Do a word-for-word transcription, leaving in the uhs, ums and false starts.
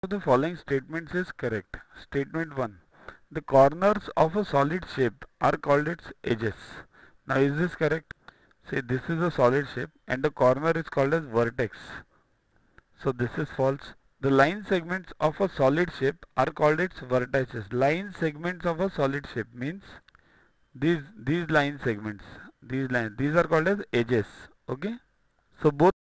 The following statements is correct. Statement one. The corners of a solid shape are called its edges. Now is this correct? See, this is a solid shape and the corner is called as vertex. So this is false. The line segments of a solid shape are called its vertices. Line segments of a solid shape means these these line segments. These lines these are called as edges. Okay. So both